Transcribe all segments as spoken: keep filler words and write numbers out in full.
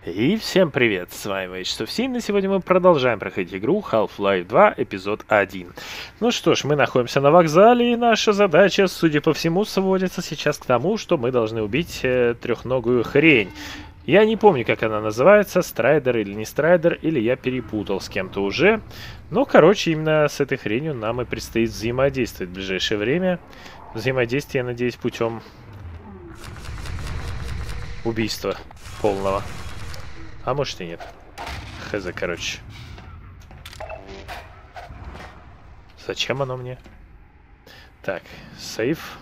И всем привет, с вами эйч сто семь, на сегодня мы продолжаем проходить игру Half-Life два, эпизод один. Ну что ж, мы находимся на вокзале, и наша задача, судя по всему, сводится сейчас к тому, что мы должны убить э, трехногую хрень. Я не помню, как она называется, Страйдер или не Страйдер, или я перепутал с кем-то уже. Но, короче, именно с этой хренью нам и предстоит взаимодействовать в ближайшее время. Взаимодействие, я надеюсь, путем убийства полного. А может и нет. Хз, короче. Зачем оно мне? Так, сейф.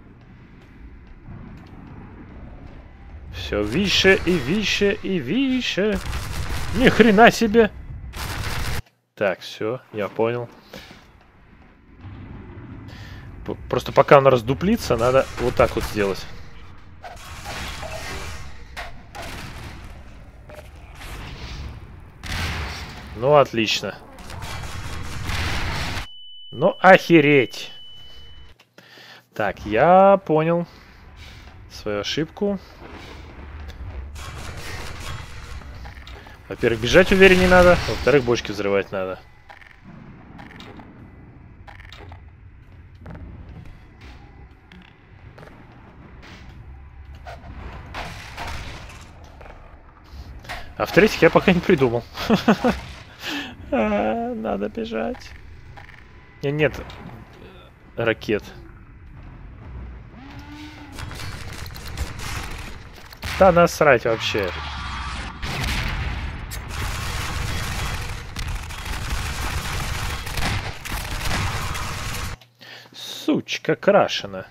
Все выше и выше и выше. Ни хрена себе. Так, все, я понял. Просто пока он раздуплится, надо вот так вот сделать. Ну, отлично. Ну, охереть. Так, я понял свою ошибку. Во-первых, бежать увереннее надо. Во-вторых, бочки взрывать надо. А в-третьих, я пока не придумал. А, надо бежать. Нет ракет. Да насрать вообще. Сучка крашена.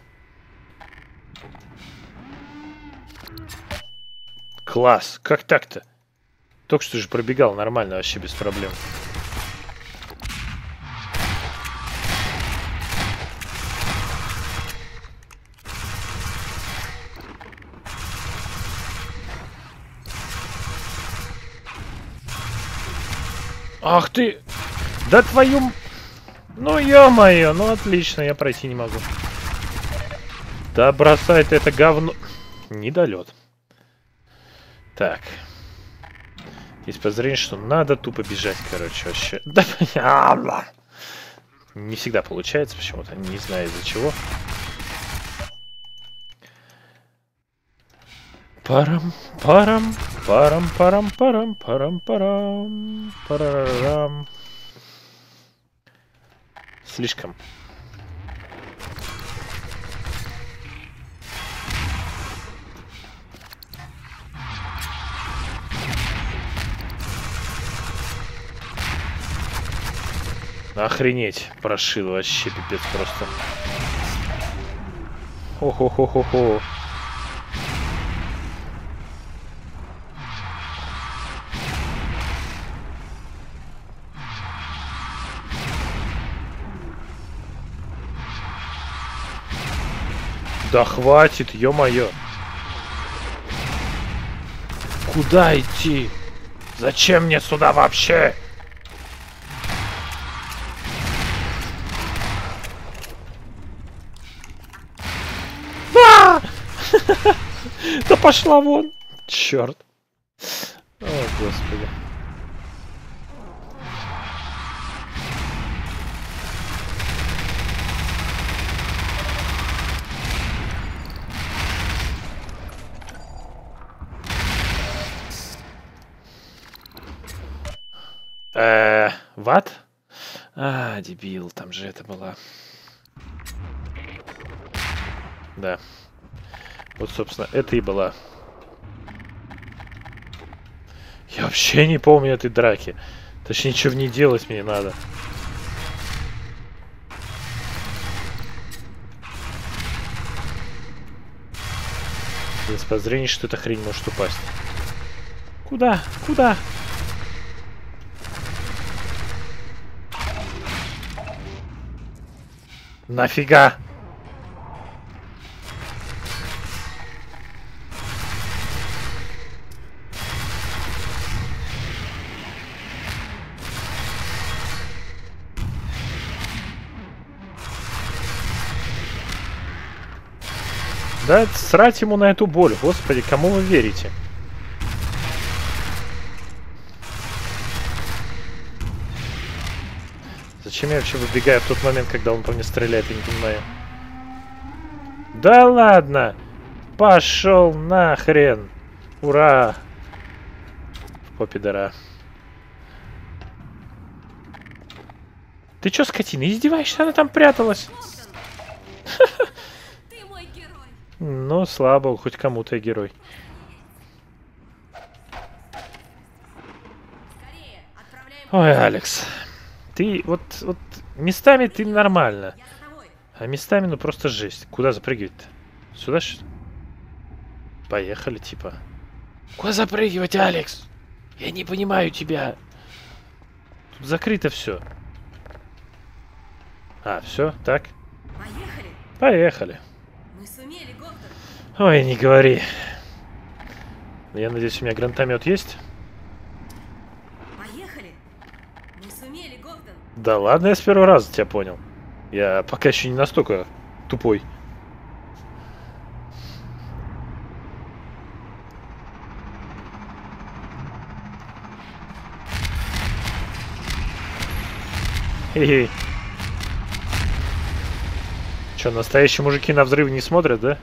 Класс. Как так-то? Только что же пробегал нормально, вообще без проблем. Ах ты! Да твою... Ну ё-моё, ну отлично, я пройти не могу. Да бросай ты это говно... Недолет. Так. Есть подозрение, что надо тупо бежать, короче, вообще. Да, не всегда получается почему-то, не знаю из-за чего. Парам, парам, парам, парам, парам, парам, парам, парам. Слишком. Охренеть, прошил вообще пипец просто. Хо-хо-хо-хо-хо. Да хватит, ё-моё. Куда идти? Зачем мне сюда вообще? Да пошла вон! Черт! О, господи. Э, ват? А, дебил, там же это была. Да. Вот, собственно, это и была. Я вообще не помню этой драки. Точнее, ничего в ней делать мне надо. Есть подозрение, что эта хрень может упасть. Куда? Куда? Нафига? Да, срать ему на эту боль. Господи, кому вы верите? Зачем я вообще выбегаю в тот момент, когда он по мне стреляет, я не понимаю. Да ладно! Пошел нахрен! Ура! В попе дыра. Ты чё, скотина, издеваешься? Она там пряталась. Ты мой герой. Ну, слабо, хоть кому-то я герой. Скорее, отправляем. Ой, Алекс. Ты вот, вот местами ты нормально. Я за тобой. А местами ну просто жесть. Куда запрыгивать-то? Сюда что ли? Поехали, типа. Куда запрыгивать, Алекс? Я не понимаю тебя. Тут закрыто все. А, все, так. Поехали. Поехали. Мы сумели, Говтон. Ой, не говори. Я надеюсь, у меня гранатомет есть? Поехали. Мы сумели, Говтон. Да ладно, я с первого раза тебя понял. Я пока еще не настолько тупой. Хе-хе. Че, настоящие мужики на взрывы не смотрят, да?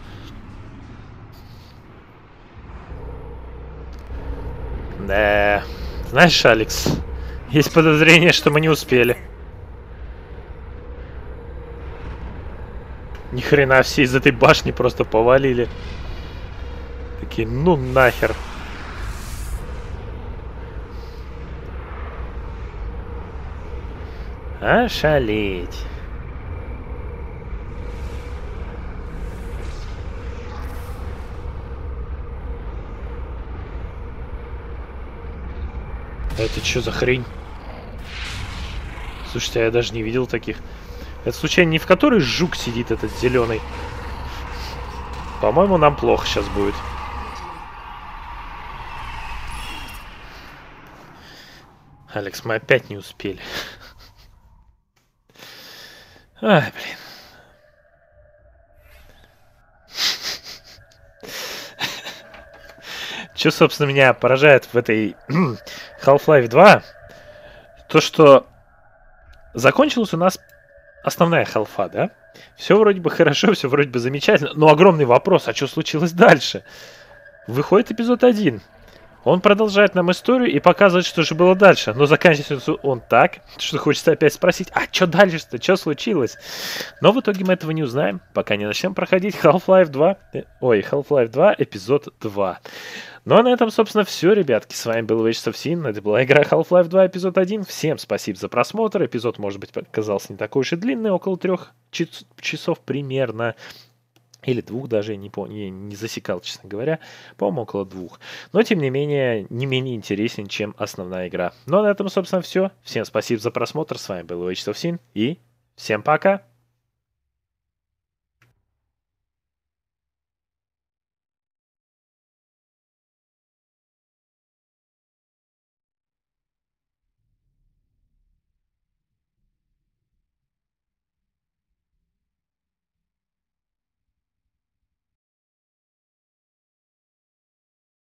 Да. Знаешь, Алекс, есть подозрение, что мы не успели. Ни хрена, все из этой башни просто повалили. Такие, ну нахер. Ошалеть. Это что за хрень? Слушайте, я даже не видел таких. Это случайно не в которой жук сидит этот зеленый? По-моему, нам плохо сейчас будет. Алекс, мы опять не успели. Ай, блин. Что, собственно, меня поражает в этой Half-Life два? То, что закончилась у нас основная халфа, да? Все вроде бы хорошо, все вроде бы замечательно. Но огромный вопрос, а что случилось дальше? Выходит эпизод один. Он продолжает нам историю и показывает, что же было дальше. Но заканчивается он так, что хочется опять спросить, а что дальше-то, что случилось? Но в итоге мы этого не узнаем, пока не начнем проходить Half-Life два. Ой, Half-Life два, эпизод два. Ну а на этом, собственно, все, ребятки. С вами был Вячеслав Син. Это была игра Half-Life два, эпизод один. Всем спасибо за просмотр. Эпизод, может быть, показался не такой уж и длинный, около трех часов примерно. Или двух даже, я не помню, я не засекал, честно говоря. По-моему, около двух. Но, тем не менее, не менее интересен, чем основная игра. Ну а на этом, собственно, все. Всем спасибо за просмотр. С вами был Вячеслав Син. И всем пока!